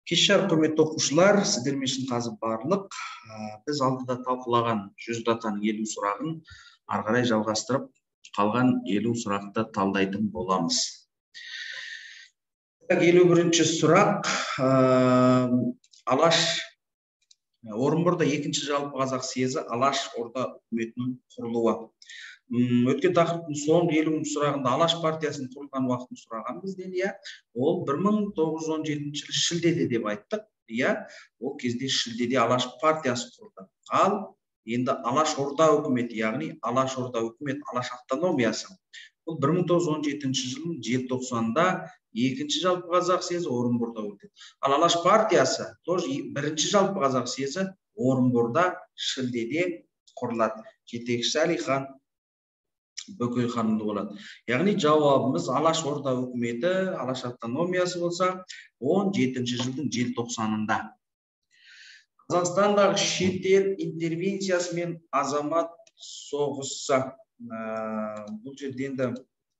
Кеш жарық құрметті оқушылар, сіздермен үшін қазір барлық біз алдыда талқылаған 100 датаның 50 сұрағын ары қарай жалғастырып, қалған 50 сұрақты талдайтын боламыз. 51-ші сұрақ, Алаш Орынборда 2-ші жалпы қазақ съезі Алаш орда үкіметінің құрылуы. Өткен тақырыптың соңғы 50-ші сұрағында Алаш партиясының құрылған уақытын сұраған бізден, ол 1917 жылы шілдеде деп айттық, ол кезде шілдеде Алаш партиясы құрылды. Ал енді Алаш орда үкіметі, яғни Алаш орда үкімет, Алаш автономиясы, бұл 1917 жылдың желтоқсанында 2-ші жалпы қазақ съезі Орынборда өтті. Ал Алаш партиясы тоже 1-ші жалпы қазақ съезі Орынборда шілдеде құрылады. Жетекшісі Әлихан Бөкейханұлы болады. Яғни жауабымыз Алаш орда үкіметі, Алаш автономиясы болса 17-ші жылдың желтоқсанында. Қазақстандағы шетел интервенциясы мен азамат соғысы. Бұл жерде енді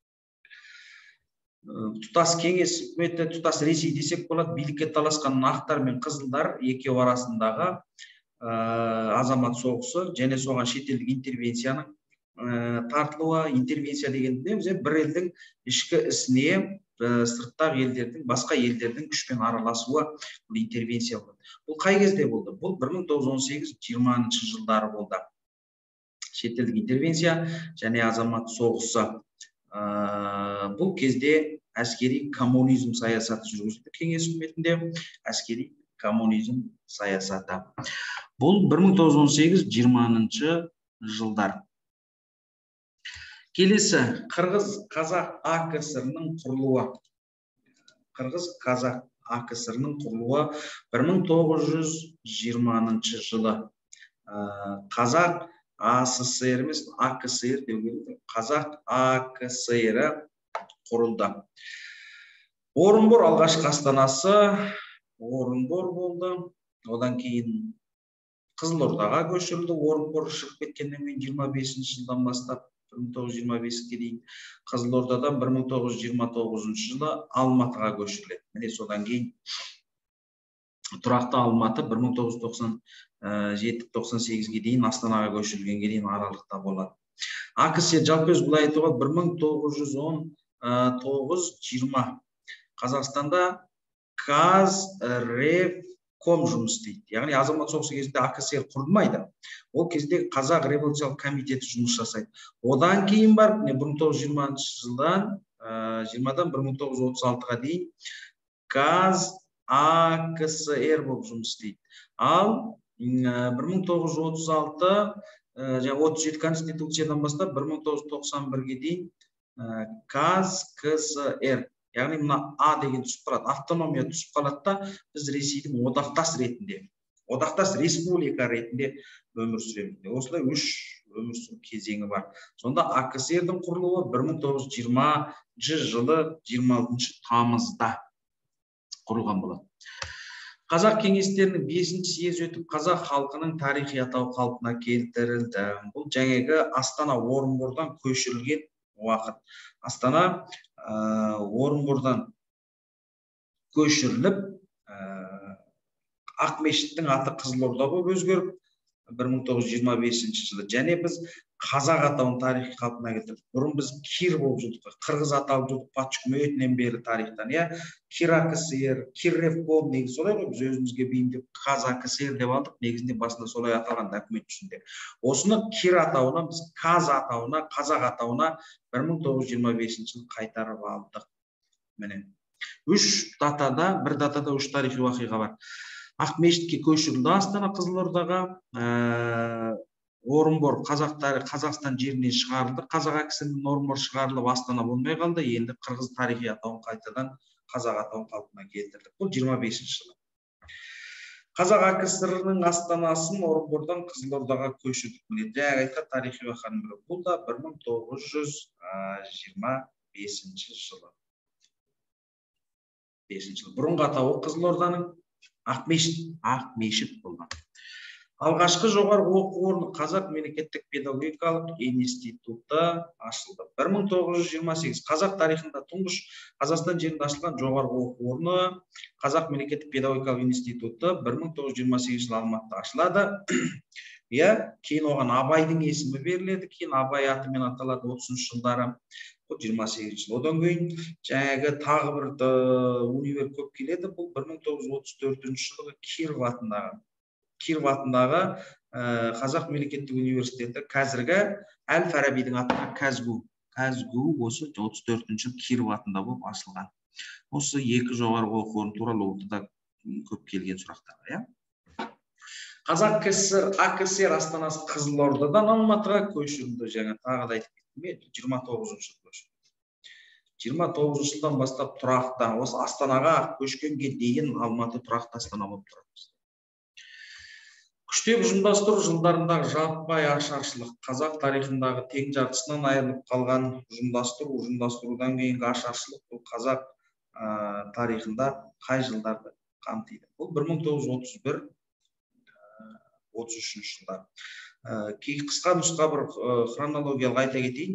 тұтас кеңес үкіметі, тұтас Ресей десек болады, билікке таласқан ақтар мен қызылдар екеуі арасындағы азамат соғысы және соған шетелдік интервенцияның тартылуы. Интервенция дегенде бір елдің ішкі ісіне сырттағы елдердің, басқа елдердің күшпен араласуы, бұл интервенция болды. Бұл қай кезде болды? Бұл 1918-20 жылдары болды. Шетелдік интервенция және азамат соғысы. Бұл кезде әскери коммунизм саясаты жүргізілді кеңес үкіметінде, әскери коммунизм саясаты. Бұл 1918-20 жылдар. Келесі, Қырғыз-Қазақ АКСР-ның құрылуы. Қырғыз-Қазақ АКСР-ның құрылуы 1920 жылы. Қазақ АССР емес, АКСР деуге, Қазақ АКСР-і құрылды. Орынбор алғашқы астанасы Орынбор болды. Одан кейін Қызылордаға көшірілді. Орынбор шығып кеткеннен кейін 25 жылдан бастап 1925-ге дейін, Қызылордадан 1929 жылы Алматыға көшіріледі. Міне содан кейін тұрақты Алматы 1997-98-ге дейін Астанаға көшірілгенге дейін аралықта болады. АКСР жалпы былай айтуға 1919-20 Қазақстанда Казревком жұмыс істейді. Яғни азамат соғысы кезінде АКСР құрылмайды. Ол кезде Қазақ революциялық комитеті жұмыс жасайды. Одан кейін барып 1920 жылдан 1936-ға дейін КАЗАКСР болып жұмыс істейді. Ал 1936-37 конституциядан бастап 1991-ге дейін КАЗКСР, яғни мына А деген түсіп қалады, автономия түсіп қалады да, біз Ресейдің одақтас ретінде, одақтас республика ретінде өмір сүреміз. Осылай үш өмір сүру кезеңі бар. Сонда АКСР-дің құрылуы 1920 жылы 26 тамызда құрылған болады. Қазақ кеңестерінің 5-ші съезі өтіп, қазақ халқының тарихи атауы қалпына келтірілді. Бұл жаңағы Астана Орынбордан көшірілген уақыт. Астана Орынбордан көшіріліп, Ақмешіттің аты Қызылорда болып өзгеріп 1925 жылы. Және біз қазақ атауын тарихи қалпына келтірдік. Бұрын біз Кир болып жүрдік, қырғыз аталып жүрдік патша үкіметінен бері тарихтан. Кир АКСР, Кир Ревком, негізі солай ғой, біз өзімізге бейімдеп КАЗАКСР деп алдық, негізінде басында солай аталған документ жүзінде. Осыны Кир атауына, біз Каз атауына, қазақ атауына 1925 жылы қайтарып алдық. Міне. Бір датада үш тарихи уақиға бар. Ақмешітке көшірілді Астана Қызылордаға, Орынбор Қазақстан жерінен шығарылды, Қазақ АКСР-ның Орынбор шығарылып Астана болмай қалды, енді қырғыз тарихи атауын қайтадан қазақ атауын қалпына келтірдік. Бұл 25 жылы. Қазақ АКСР-ның астанасын Орынбордан Қызылордаға көшірдік. Жаңа айтқан тарихи уақиғаның бірі. Бұл да 1925 жылы. Бұрынғы атауы Қызылорданың Ақмешіт болған. Алғашқы жоғарғы оқу орны Қазақ мемлекеттік педагогикалық институты ашылды. 1928 қазақ тарихында тұңғыш Қазақстан жерінде ашылған жоғарғы оқу орны Қазақ мемлекеттік педагогикалық институты 1928 жылы Алматыда ашылады. Кейін оған Абайдың есімі беріледі, кейін Абай атымен аталады 30 жылдары. 28 жыл. Одан кейін жаңағы тағы бір универ көп келеді. Бұл 1934 жылғы Киров атындағы Қазақ мемлекеттік университеті, қазіргі Әл-Фарабидің атына Казгу осы 34 жыл Киров атында болып ашылған. Осы екі жоғарғы оқу орны туралы ортада көп келген сұрақтар. Қазақ КСР АКСР астанасы Қызылордадан Алматыға көшірілді. Жаңа тағы да айтып кеттім, 29 жыл көшірілді. 29 жылдан бастап тұрақты, осы Астанаға көшкенге дейін Алматы тұрақты Астана болып тұрады. Күштеп ұжымдастыру жылдарындағы жаппай ашаршылық, қазақ тарихындағы тең жартысынан айырылып қалған ұжымдастырудан кейінгі ашаршылық, бұл қазақ тарихында қай жылдарды қамтиды? Бұл 1931-33 жылдар. Қысқа нұсқа бір хронологиялық айта кетейін.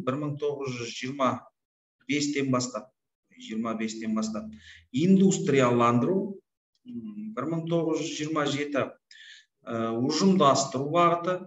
1925-тен бастап индустрияландыру, 1927 ұжымдастыру бағыты,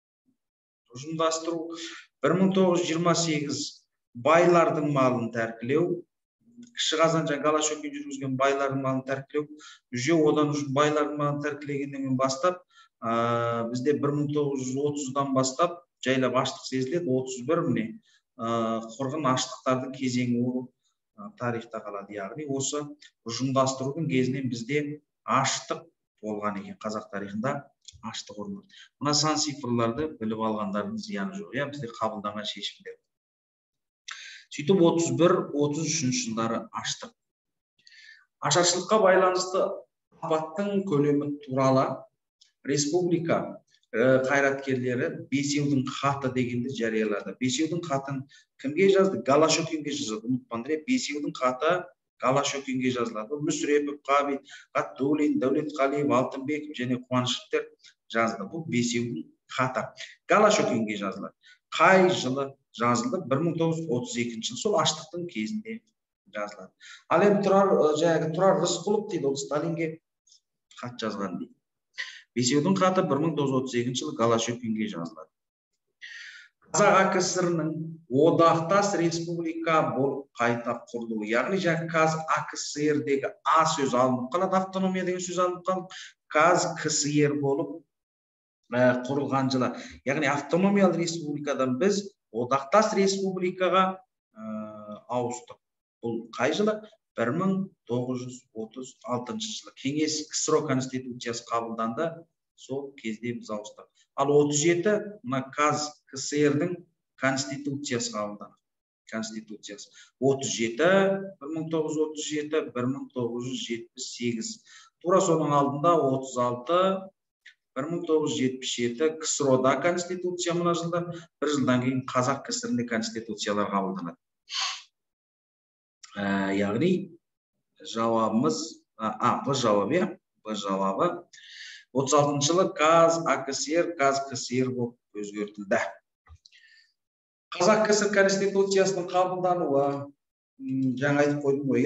1928 байлардың малын тәркілеу, Кіші Қазан және Голошөкин жүргізген байлардың малын тәркілеу, одан байлардың малын тәркілегеннен бастап, бізде 1930-дан бастап жайлап аштық сезіледі, 31 міне құрғын аштықтардың кезеңі болып тарихта қалады. Яғни осы ұжымдастырудың кезінен бізде аштық болған екен, қазақ тарихында аштық орын. Мына сан цифрларды біліп алғандардың зияны жоқ, бізде қабылданған шешімдер. Сөйтіп 31-33 жылдары аштық. Ашаршылыққа байланысты апаттың көлемі туралы республика қайраткерлері Бесеудің хаты дегенді жариялады. Бесеудің хатын кімге жазды? Голошөкинге жазды. Ұмытпаңдар, Бесеудің хаты Голошөкинге жазылады. Мүсірепов, Қабит, Ғаттулин, Дәулетқалиев, Алтынбеков және Қуанышевтер жазды. Бұл Бесеудің хаты Голошөкинге жазылады. Қай жылы жазылды? 1932 жыл. Сол аштықтың кезінде жазылады. Ал енді Тұрар Рысқұлов дейді, ол Сталинге хат жазған дейді. Бесеудің хаты 1932 жылы Голошөкинге жазылады. Қазақ АКСР-ның одақтас республика болып қайта құрылуы, яғни қазір АКСР-дегі А сөз алынып қалады, автономия деген сөз алынып қалып, КСР болып құрылған жылы. Яғни автономиялы республикадан біз одақтас республикаға ауыстық. Бұл қай жылы? 1936 жылы. Кеңес КСР конституциясы қабылданды, сол кезде біз ауыстық. Ал 37 мына КСР-дің конституциясы қабылданды. 37 1937-1978. Тура соның алдында 36 1977 КСР-да конституция мына жылда, бір жылдан кейін Қазақ КСР-інде конституциялар қабылданады. Яғни жауабымыз Б жауабы 36 жылы КСР болып өзгертілді. Қазақ КСР конституциясының қабылдануы, жаңа айтып қойдым ғой,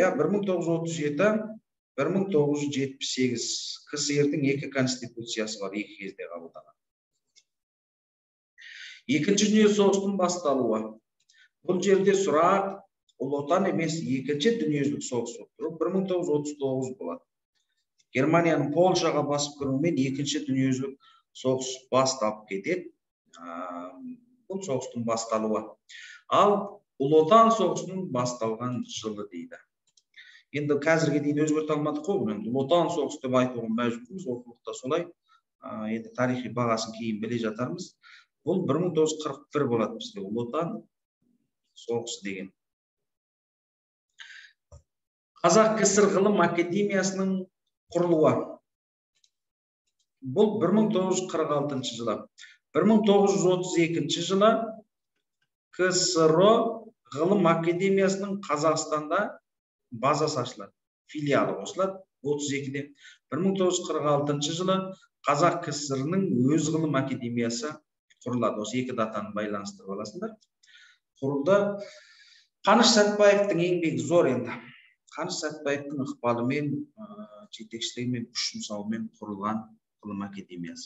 1937-1978 КСР-дің екі конституциясы бар, екі кезде қабылданған. Екінші дүниежүзілік соғыстың басталуы. Бұл жерде сұрақ Ұлы Отан емес, екінші дүниежүзілік соғыс болып тұр. 1939 болады. Германияның Польшаға басып кіруімен екінші дүниежүзілік соғыс бастап кетеді. Бұл соғыстың басталуы. Ал Ұлы Отан соғысының басталған жылы дейді. Енді қазірге дейін өзгерте алмадық қой, Ұлы Отан соғысы деп айтуға мәжбүрміз, оқулықта солай. Енді тарихи бағасын кейін біле жатармыз. Бұл 1941 болады бізде Ұлы Отан соғысы деген. Қазақ КСР ғылым академиясының құрылуы. Бұл 1946 жылы. 1932 жылы КСР ғылым академиясының Қазақстанда базасы ашылады, филиалы қосылады 32-де. 1946 жылы Қазақ КСР-ның өз ғылым академиясы құрылады. Осы екі датаны байланыстырып аласыңдар. Құрылды. Қаныш Сәтбаевтың еңбегі зор енді. Қаныш Сәтбаевтың ықпалымен, жетекшілігімен, күш жұмсауымен құрылған ғылым академиясы.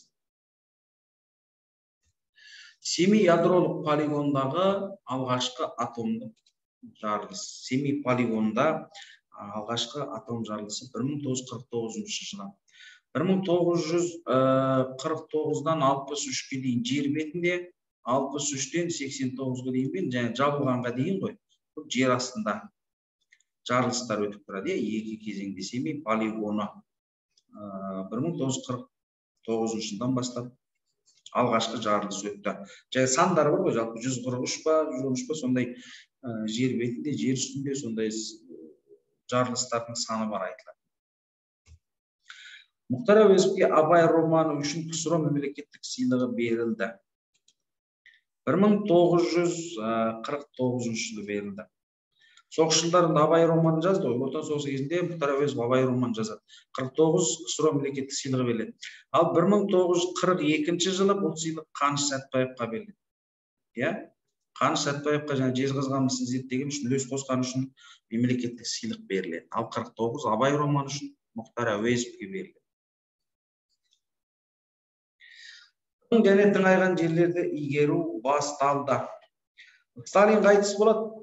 Семей ядролық полигондағы алғашқы атомдық жарылыс. Семей полигонында алғашқы атом жарылысы 1949 жылы. 1949-дан 63-ге дейін жер бетінде, 63-тен 89-ға дейін және жабылғанға дейін ғой. Бұл жер астында жарылыстар өтіп тұрады. Екі кезеңде Семей полигоны 1949 жылдан бастап алғашқы жарылыс өтті. Және сандары бар ғой, жалпы 143 па, 113 па, сондай жер бетінде, жер үстінде сондай жарылыстардың саны бар айтылады. Мұхтар Әуезовке Абай романы үшін КСР мемлекеттік сыйлығы берілді. 1949 жылы берілді. Соғыс жылдарында Абай романын жазды. Отан соғысы кезінде Мұхтар Әуезов Абай романын жазады. 49 КСР мемлекеттік сыйлығы беріледі. Ал 1942 жылы бұл сыйлық Қаныш Сәтбаевқа беріледі. Қаныш Сәтбаевқа және жезқазғанды зерттеген үшін, үлес қосқаны үшін мемлекеттік сыйлық беріледі. Ал 49 Абай романы үшін Мұхтар Әуезовке беріледі. Және тыңайған жерлерді игеру басталды. Сталин қайтыс болады.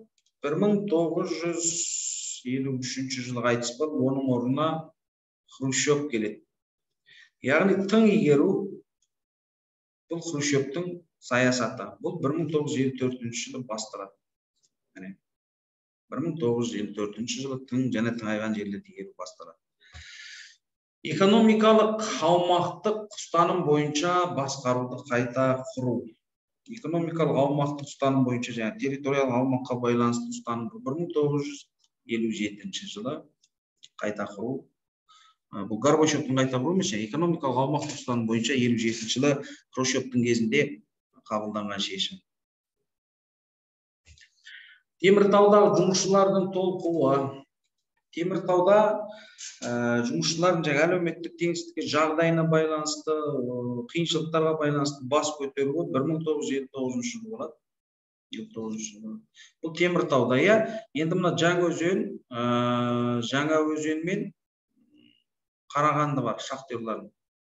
1953 жылы қайтыс болады. Оның орнына Хрущев келеді. Яғни тың игеру бұл Хрущевтің саясаты. Бұл 1954 жылы басталады. 1954 жылы тың және тыңайған жерлерді игеру басталады. Экономикалық аумақтық ұстаным бойынша басқаруды қайта құру. Экономикалық аумақтық ұстаным бойынша және территориялық аумаққа байланысты ұстаным 1957 жылы қайта құру. Бұл Горбачевтың қайта құру емес, экономикалық аумақтық ұстаным бойынша 57 жылы Хрущевтің кезінде қабылданған шешім. Теміртаудағы жұмысшылардың толқуы. Теміртауда жұмысшылардың әлеуметтік теңсіздікке жағдайына байланысты, қиыншылықтарға байланысты бас көтеруі 1959 жылы болады. Бұл Теміртауда, енді мына Жаңаөзен мен Қарағанды бар, шахтерлардың.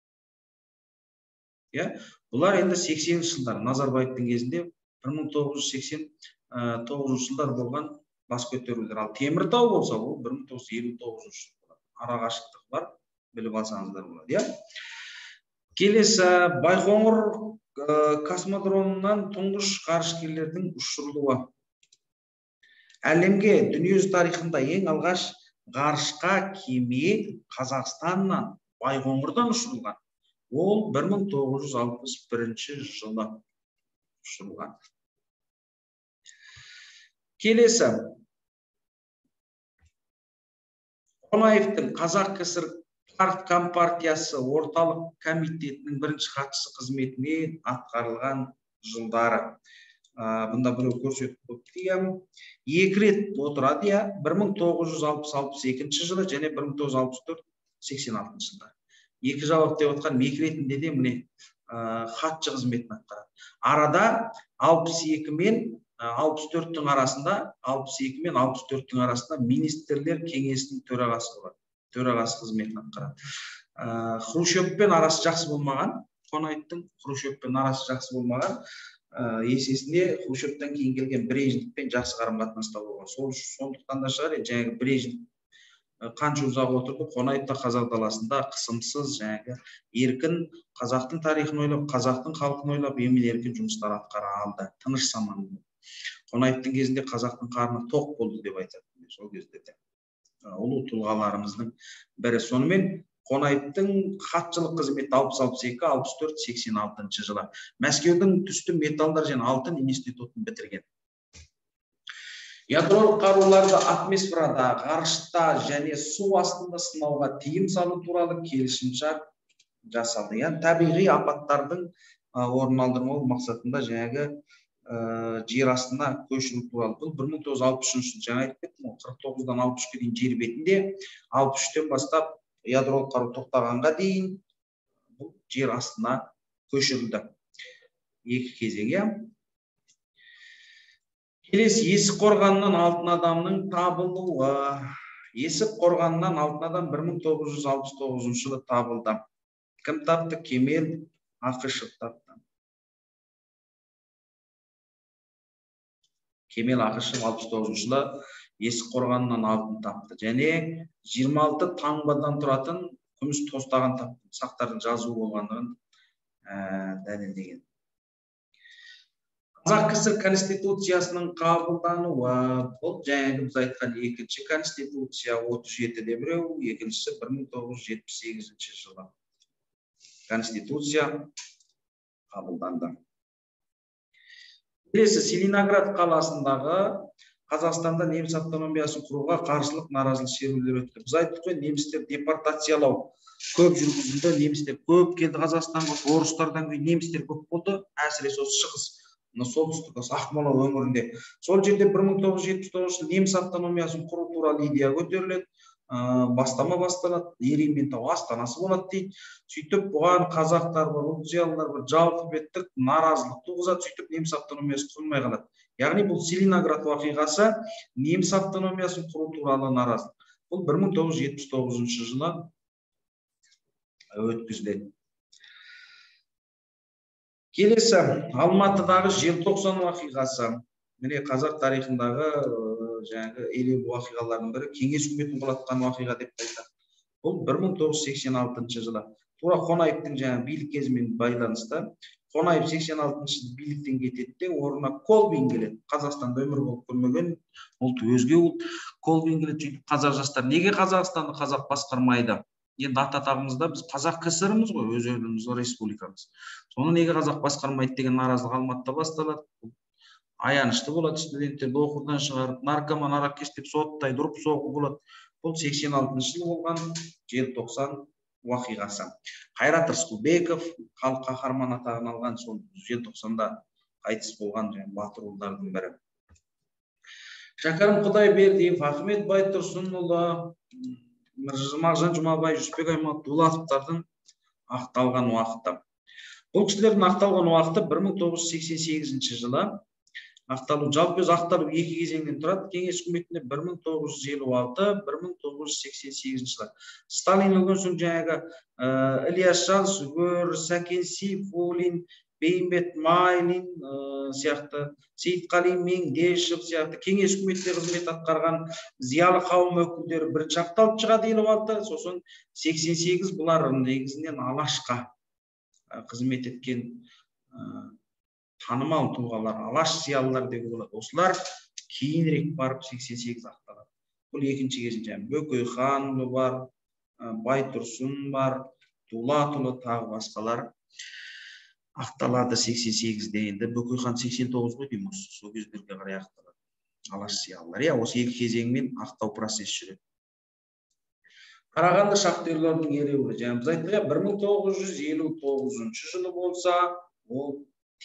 Бұлар енді 80 жылдар, Назарбаевтың кезінде 1989 жылдар болған бас көтерулер. Ал Теміртау болса, ол 1959 жыл болады. Арақашықтық бар, біліп алсаңыздар болады. Келесі, Байқоңыр космодромынан тұңғыш ғарышкерлердің ұшырылуы. Әлемге дүниежүзі тарихында ең алғаш ғарышқа кеме Қазақстаннан, Байқоңырдан ұшырылған. Ол 1961 жылы ұшырылған. Келесі, Қонаевтың Қазақ КСР Компартиясы орталық комитетінің бірінші хатшысы қызметіне атқарылған жылдары. Бұнда біреу көрсетіп көптеген. Екі рет отырады, 1962 жылы және 1964-86 жылдар. Екі жауап деп отқан екі ретінде де міне хатшы қызметін атқарады. Арада 62 мен 64-тің арасында министрлер кеңесінің төрағасы болады. Төрағасы қызметін атқарады. Хрущевпен арасы жақсы болмаған, Қонаевтың Хрущевпен арасы жақсы болмаған, есесінде Хрущевтен кейін келген Брежневпен жақсы қарым-қатынаста болған. Сондықтан да шығар, жаңағы Брежнев қанша ұзақ отырды, Қонаев та қазақ даласында қысымсыз, жаңағы еркін қазақтың тарихын ойлап, қазақтың халқын ойлап, емін-еркін жұмыстар атқара алды. Тыныш заман. Қонаевтың кезінде қазақтың қарны тоқ болды деп айтады. Сол кезде де ұлы тұлғаларымыздың бірі. Сонымен Қонаевтың хатшылық қызметі 62, 64, 86 жылы. Мәскеудің түсті металдар және алтын институтын бітірген. Ядролық қаруларды атмосферада, ғарышта және су астында сынауға тыйым салу туралы келісімшарт жасалды. Яғни табиғи апаттардың орын алдырмау мақсатында жаңағы жер астына көшіру туралы. Бұл 1963 жылы, жаңа айтып кеттім, 49-дан 63-ге дейін жер бетінде, 63-тен бастап ядролық қару тоқтағанға дейін бұл жер астына көшірілді. Екі кезең, иә. Келесі, Есік қорғанынан алтын адамның табылуы. Есік қорғанынан алтын адам 1969 жылы табылды. Кім тапты? Кемел Ақышев тапты. Кемел Ақышев 69 жылы Есік қорғанынан алтын тапты. Және 26 таңбадан тұратын күміс тостаған тапты. Сақтардың жазуы болғандығын дәлелдеген. Қазақ КСР Конституциясының қабылдануы. Бұл жаңағы біз айтқан екінші Конституция 37-де біреу, екіншісі 1978 жылы. Конституция қабылданды. Келесі, Целиноград қаласындағы Қазақстанда неміс автономиясын құруға қарсылық наразылық шерулері өтті. Біз айттық қой, немістер депортациялау көп жүргізілді, немістер көп келді Қазақстанға, орыстардан кейін немістер көп болды, әсіресе осы шығыс, солтүстік Ақмола өңірінде. Сол жерде 1979 жылы неміс автономиясын құру туралы идея көтеріледі. Бастама басталады, Ерейментау астанасы болады дейді. Сөйтіп бұған қазақтар бар, ұлт зиялылар бар, жалпы беттік наразылық туғызады, сөйтіп неміс автономиясы құрылмай қалады. Яғни бұл Целиноград вақиғасы неміс автономиясын құру туралы наразылық. Бұл 1979 жылы өткізіледі. Келесі, Алматыдағы желтоқсан вақиғасы. Міне қазақ тарихындағы жаңағы елеулі уақиғалардың бірі, кеңес үкіметін құлатқан уақиға деп айтады. Бұл 1986 жылы. Тура Қонаевтың жаңағы билік кезімен байланысты. Қонаев 86 жылы биліктен кетеді, орнына Колбин келеді. Қазақстанда өмір болып көрмеген ұлт, өзге ұлт. Колбин келеді. Қазақ жастар неге Қазақстанды қазақ басқармайды? Енді ата-атағымызда біз қазақ КСР-міз ғой, өз еліміз республикамыз. Соны неге қазақ басқармайды деген наразылық Алматыда басталады. Аянышты болады, студенттерді оқудан шығарып, наркоман, арақкеш деп соттайды, ұрып соғу болады. Бұл 86 жылы болған желтоқсан уақиғасы. Қайрат Рысқұлбеков халық қаһарманы атағын алған, сол желтоқсанда қайтыс болған батыр ұлдардың бірі. Шәкәрім Құдайбердиев, Ахмет Байтұрсынұлы, Мағжан Жұмабай, Жүсіпбек Аймауытов, Дулатовтардың ақталған уақыты. Бұл кісілердің ақталған уақыты 1988 жылы. Ақталу, жалпы өз ақталу екі кезеңнен тұрады. Кеңес үкіметінде 1956-1988 жылы. Сталин өлген соң жаңағы Ілияс Жансүгір, Сәкен Сейфуллин, Бейімбет Майлин сияқты, Сейітқали Меңдешев сияқты кеңес үкіметте қызмет атқарған зиялы қауым өкілдері бірінші ақталып шығады 56, сосын 88 бұлар негізінен Алашқа қызмет еткен танымал тұлғалар, Алаш зиялылар деуге болады. Осылар кейінірек барып 88 ақталады. Бұл екінші кезең. Бөкейханұлы бар, Байтұрсын бар, Дулатұлы, тағы басқалар ақталады 88-де. Енді Бөкейхан 89 ғой дейміз, сол кездерге қарай ақталады. Алаш зиялылар. Осы екі кезеңмен ақтау процесі жүреді. Қарағанды шахтерлердің ереуілі. Біз айттық, 1959 жылы болса, ол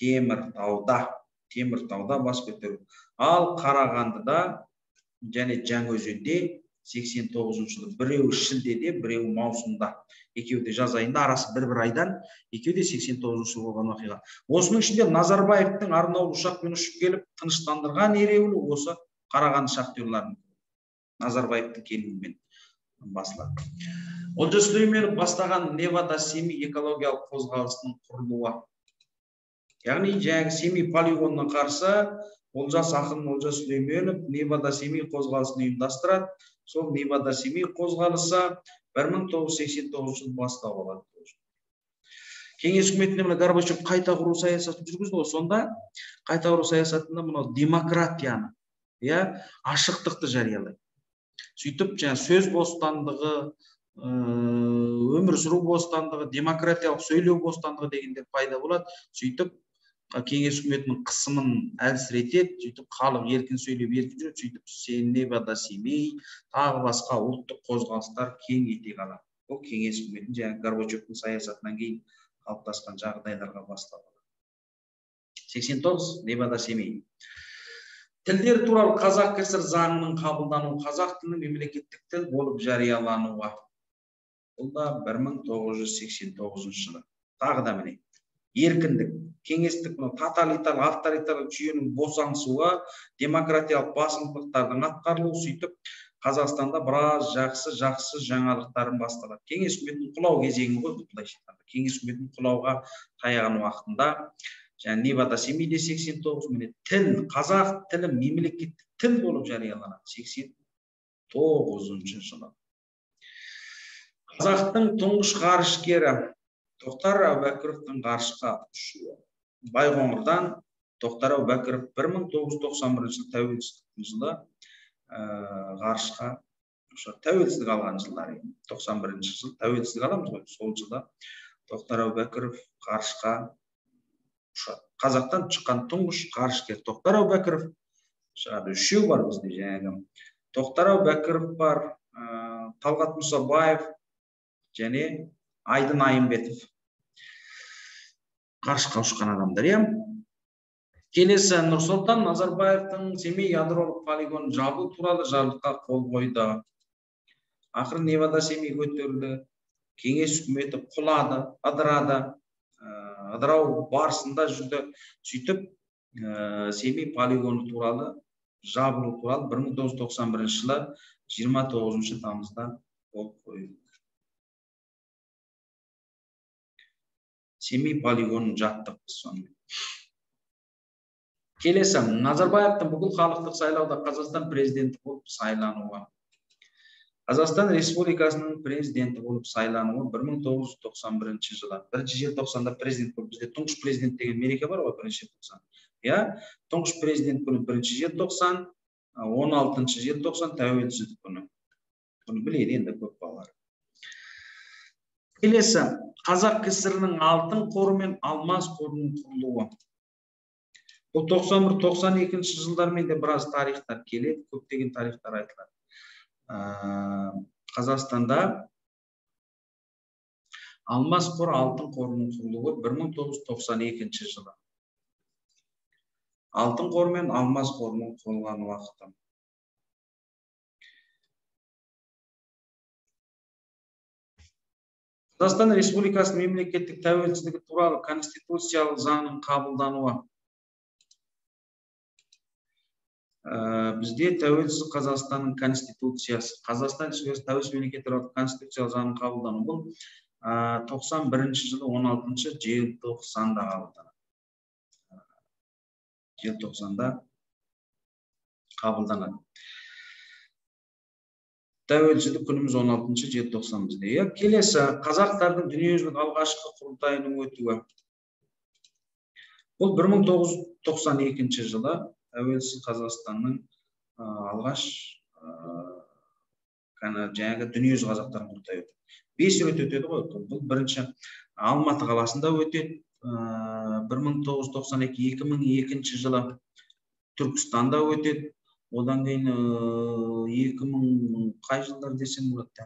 Теміртауда бас көтеру. Ал Қарағандыда және Жаңаөзенде 89 жылы, біреуі шілдеде, біреуі маусымда. Екеуі де жаз айында, арасы бір айдан, екеуі де 89 жылы болған уақиға. Осының ішінде Назарбаевтың арнаулы ұшақпен ұшып келіп тыныштандырған ереуілі осы Қарағанды шахтерлерінің. Назарбаевтың келуімен басылады. Олжас Сүлейменов бастаған Невада-Семей экологиялық қозғалысының құрылуы. Яғни жаңағы Семей полигонына қарсы Олжас ақын Олжас Сүлейменов Невада-Семей қозғалысын ұйымдастырады. Сол Невада-Семей қозғалысы 1989 жылы бастау алады. Кеңес үкіметінде Горбачев қайта құру саясатын жүргізді ғой. Сонда қайта құру саясатында мынау демократияны, ашықтықты жариялайды. Сөйтіп, сөз бостандығы, өмір сүру бостандығы, демократиялық сөйлеу бостандығы дегендер пайда болады. Сөйтіп, кеңес үкіметінің қысымын әлсіретеді, сөйтіп халық еркін сөйлеп еркін жүреді, сөйтіп Невада-Семей, тағы басқа ұлттық қозғалыстар кең етек алады. Бұл кеңес үкіметінің Горбачевтың саясатынан кейін қалыптасқан жағдайларға басталады. 89 Невада-Семей. Тілдер туралы қазақ КСР заңының қабылдануы, қазақ тілінің мемлекеттік тіл болып жариялануы. Бұл да 1989 жылы. тағы да міне еркіндік, кеңестік тоталитар авторитарлық жүйенің босаңсуы, демократиялық басымдықтардың атқарылуы, сөйтіп Қазақстанда біраз жақсы жаңалықтарын басталады. Кеңес үкіметінің құлау кезеңі ғой, былайша айтқанда. Кеңес үкіметінің құлауға таяған уақытында, және Невада семейде 89, міне тіл, қазақ тілі мемлекеттік тіл болып жарияланады 89 жылы. Қазақтың тұңғыш ғарышкері Тоқтар Әубәкіровтің ғарышқа ұшуы. Байқоңырдан Тоқтар Әубәкіров 1991 жылы тәуелсіздіктің жылы ғарышқа тәуелсіздік алған жылдары. 91 жыл тәуелсіздік аламыз ғой, сол жылда Тоқтар Әубәкіров ғарышқа ұшады. Қазақтан шыққан тұңғыш ғарышкер Тоқтар Әубәкіров. Үшеу бар бізде жаңағы. Тоқтар Әубәкіров бар, Талғат Мұсабаев және Айдын Айымбетов. Ғарышқа ұшқан адамдар, иә. Келесі Нұрсұлтан Назарбаевтың Семей ядролық полигонын жабу туралы жарлыққа қол қойды. Ақыры Невада Семей көтерілді. Кеңес үкіметі құлады, ыдырады. Ыдырау барысында жүрді. Сөйтіп Семей полигоны туралы жабылу туралы 1991 жылы 29 тамызда қол қойылды. Семей полигонын жаптық біз сонымен. Келесі, Назарбаевтың бүкіл халықтық сайлауда Қазақстан президенті болып сайлануы. Қазақстан Республикасының президенті болып сайлануы 1991 жылы. 1 желтоқсанда президент болып, бізде тұңғыш президент деген мереке бар ғой, 1 желтоқсан. Тұңғыш президент күні 1 желтоқсан, 16 желтоқсан тәуелсіздік күні. Бұны біледі енді көп балалар. Келесі, Қазақ КСР-ның алтын қоры мен алмас қорының құрылуы. Бұл 91-92 жылдармен де біраз тарихтар келеді, көптеген тарихтар айтылады. Қазақстанда алмас қор, алтын қорының құрылуы 1992 жылы. Алтын қор мен алмас қорының құрылған уақыты. Қазақстан Республикасының мемлекеттік тәуелсіздігі туралы конституциялық заңның қабылдануы. Бізде тәуелсіз Қазақстанның конституциясы, Қазақстан Республикасы тәуелсіз мемлекет туралы конституциялық заңның қабылдануы бұл 91 жылы 16 желтоқсанда қабылданады. Желтоқсанда қабылданады. Тәуелсіздік күніміз 16 желтоқсан бізде. Келесі, қазақтардың дүниежүзілік алғашқы құрылтайының өтуі. Бұл 1992 жылы тәуелсіз Қазақстанның алғаш жаңағы дүниежүзілік қазақтардың құрылтайы өтеді. 5 рет өтеді ғой. Бұл бірінші Алматы қаласында өтеді. 1992-2002 жылы Түркістанда өтеді. Одан кейін 2000 қай жылдар десем болады,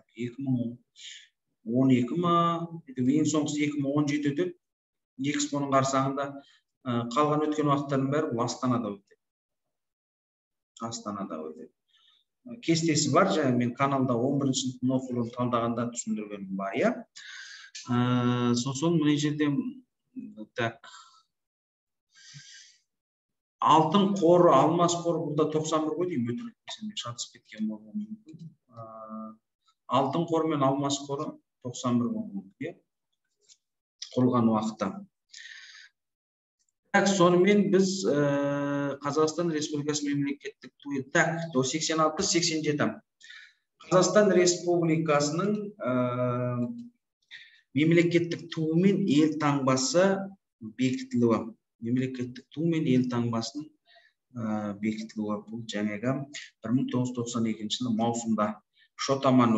2012 ма, ең соңғысы 2017 өтеді. Экспоның қарсаңында қалған өткен уақыттардың бәрі бұл Астанада өтеді. Астанада өтеді. Кестесі бар, және мен каналда 11-ші нофилін талдағанда түсіндіргенім бар, иә. Сосын мына жерде алтын қоры, алмас қоры бұлда 91 ғой деймін, өтірік шатысып кеткен болуы мүмкін. Алтын қоры мен алмас қоры 91 болуы мүмкін, құрылған уақытта. Сонымен біз Қазақстан Республикасы мемлекеттік туы 86-87. Қазақстан Республикасының мемлекеттік туы мен ел таңбасы бекітілуі. Мемлекеттік ту мен ел таңбасының бекітілуі. Бұл жаңағы 1992 жылы маусымда Шотаман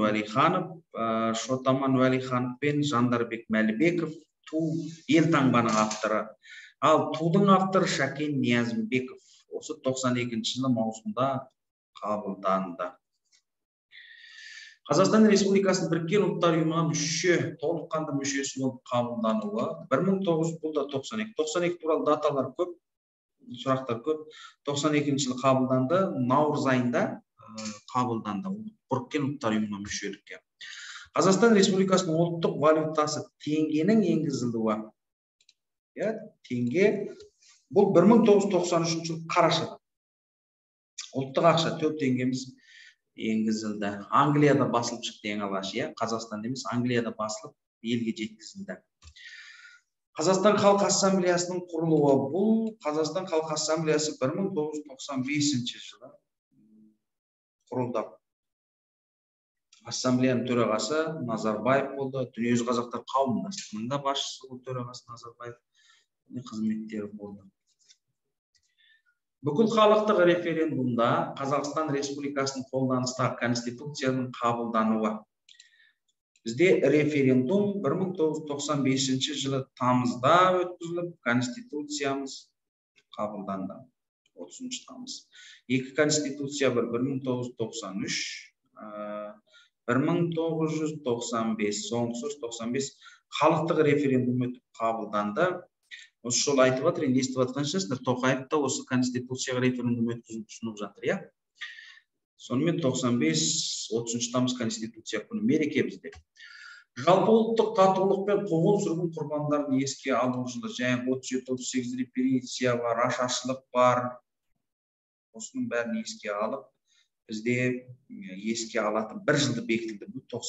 Уәлиханов пен Жандарбек Мәлібеков ту ел таңбаның авторы. Ал тудың авторы Шәкен Ниязымбеков. Осы 92 жылы маусымда қабылданды. Қазақстан Республикасының Біріккен ұлттар ұйымына мүше, толыққанды мүшесі болып қабылдануы 1992 туралы даталар көп, сұрақтар көп. 92 жылы қабылданды, наурыз айында қабылданды. Біріккен ұлттар ұйымына мүшелікке. Қазақстан Республикасының ұлттық валютасы теңгенің енгізілуі. Теңге бұл 1993 жыл қарашада. Ұлттық ақша 4 теңгеміз енгізілді. Англияда басылып шықты ең алғаш, Қазақстан емес, Англияда басылып елге жеткізілді. Қазақстан Халық Ассамблеясының құрылуы. Бұл Қазақстан Халық Ассамблеясы 1995 жылы құрылды. Ассамблеяның төрағасы Назарбаев болды. Дүниежүзі қазақтар қауымдастығының да басшысы бұл төрағасы Назарбаев қызметтері болды. Бүкіл халықтық референдумда Қазақстан Республикасының қолданыстағы Конституцияның қабылдануы. Бізде референдум 1995 жылы тамызда өткізіліп, Конституциямыз қабылданды. 30 тамыз. Екі конституция бар, 1993, 1995, соңғысы 95 халықтық референдум өтіп қабылданды. Осы жолы айтып жатыр, енді естіп жатқан шығарсыздар, Тоқаев та осы конституцияға референдум өткізуді ұсынып жатыр, Сонымен 95-30 тамыз конституция күні мереке бізде. Жалпы ұлттық татулық пен қуғын сүргін құрбандарын еске алу жылы, және 37-38 репрессия бар, ашаршылық бар. Осының бәрін еске алып, бізде еске алатын бір жылды бекітілді. Бұл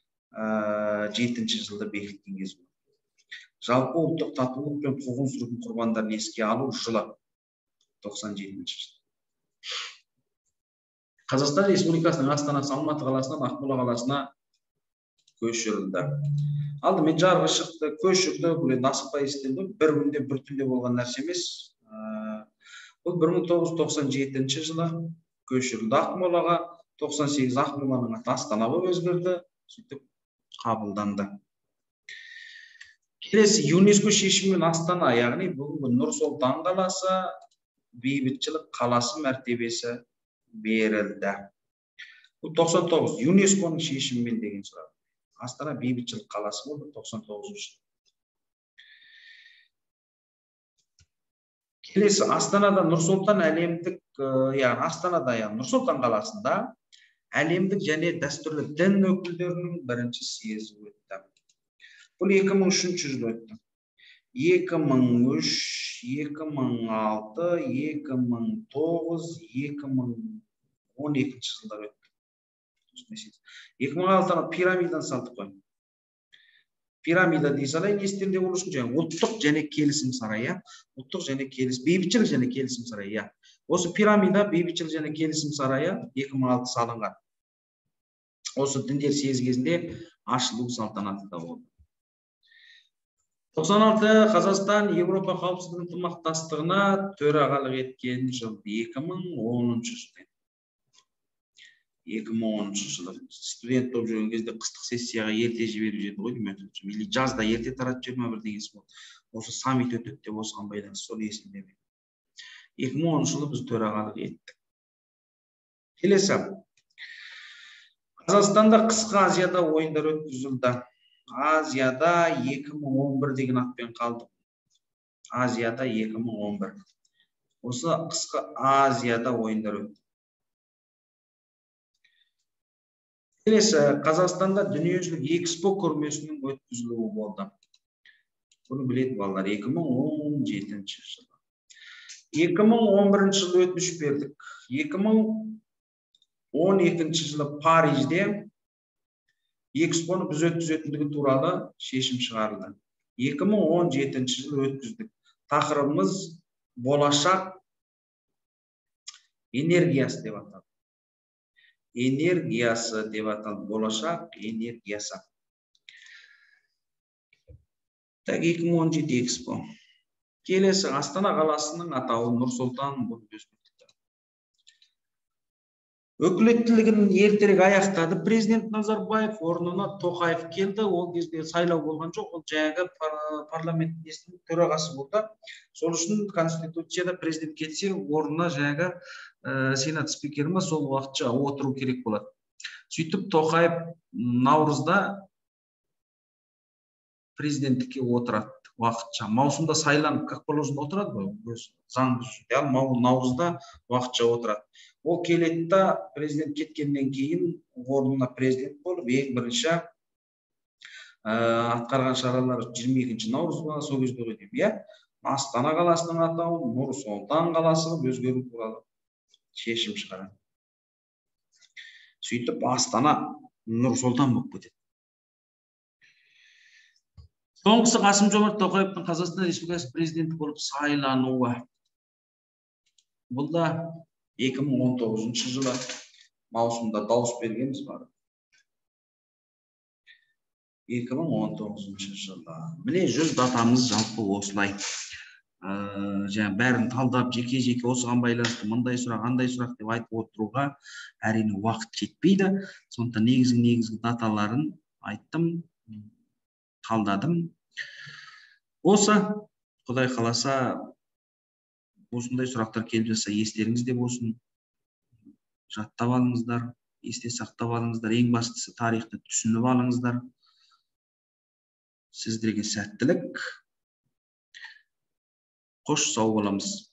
97 жылда бекітілген кез. Жалпы ұлттық татулық пен қуғын сүргін құрбандарын еске алу жылы 97 жыл. Қазақстан Республикасының астанасы Алматы қаласынан Ақмола қаласына көшірілді. Алдымен жарғы шықты, көшірді, бұл енді асықпай істелді. Bir күнде, bir түнде болған нәрсе емес. Бұл 1997 жылы көшірілді Ақмолаға, 98 Ақмоланың аты Астана болып өзгерді, сөйтіп қабылданды. Келесі ЮНЕСКО шешімімен Астана, яғни бүгінгі Нұр-Сұлтан қаласы бейбітшілік қаласы мәртебесі берілді. Бұл 99 ЮНЕСКОның шешімімен деген сұрақ. Астана бейбітшілік қаласы болды 99 жыл. Келесі Астанада Нұр-Сұлтан әлемдік, Астанада, Нұр-Сұлтан қаласында әлемдік және дәстүрлі дін өкілдерінің бірінші съезі өтті. Бұл 2003 жыл өтті. 2003, 2006, 2009, 2012 жылдар өтті. 2006-да пирамиданы салдық қой. Пирамида дей салайын, естерінде болу үшін жаңа ұлттық және келісім сарайы, ұлттық және келісім, бейбітшілік және келісім сарайы. Осы пирамида бейбітшілік және келісім сарайы 2006 салынған. Осы діндер съезі кезінде ашылу салтанаты да болды. 96 Қазақстан Европа қауіпсіздік ынтымақтастығына төрағалық еткен жыл 2010 жылы. 2010 жылы студент болып жүрген кезде қыстық сессияға ерте жіберіп жеді ғой деймін. Или жазда ерте таратып 21 дегенсі болды. Осы саммит өтеді деп осыған байланысты сол есімде. 2010 жылы біз төрағалық еттік. Келесі. Қазақстанда қысқы Азияда ойындар өткізілді. Азияда 2011 деген атпен қалды. Азияда 2011. Осы қысқы Азияда ойындар өтті. Келесі, Қазақстанда дүниежүзілік экспо көрмесінің өткізілуі болды. Бұны біледі балалар, 2017 жылы. 2011 жылы өтініш бердік. 2012 жылы Парижде экспоны біз өткізетіндігі туралы шешім шығарылды. 2017 жылы өткіздік. Тақырыбымыз болашақ энергиясы деп аталды. Энергиясы деп аталды, болашақ энергиясы. 2017 экспо. Келесі Астана қаласының атауы Нұр-Сұлтан болып өзгертілді. Өкілеттілігін ертерек аяқтады президент Назарбаев, орнына Тоқаев келді. Ол кезде сайлау болған жоқ, ол жаңағы парламенттің төрағасы болды. Сол үшін Конституцияда президент кетсе, орнына жаңағы сенат спикері ма сол уақытша отыру керек болады. Сөйтіп Тоқаев наурызда президенттікке отырады уақытша. Маусымда сайланып, как положено отырады ғой, заң бұзып. Наурызда уақытша отырады. Ол келеді, президент кеткеннен кейін орнына президент болып, ең бірінші атқарған шаралары 22 наурыз ба, сол кездегі деймін, иә. Астана қаласының атауын Нұр Сұлтан қаласы қылып өзгерту туралы шешім шығарады. Сөйтіп Астана Нұр Сұлтан болып кетеді. Соңғысы Қасым-Жомарт Тоқаевтың Қазақстан Республикасы президенті болып сайлануы. Бұл да 2019 жылы маусымда дауыс бергенбіз бар. 2019 жылы. Міне 100 датамыз жалпы осылай. Жаңа бәрін талдап, жеке-жеке осыған байланысты мындай сұрақ, андай сұрақ деп айтып отыруға әрине уақыт жетпейді. Сондықтан негізгі даталарын айттым, талдадым. Осы, Құдай қаласа, осындай сұрақтар келіп жатса, естеріңізде болсын. Жаттап алыңыздар, есте сақтап алыңыздар. Ең бастысы тарихты түсініп алыңыздар. Сіздерге сәттілік. Қош сау боламыз.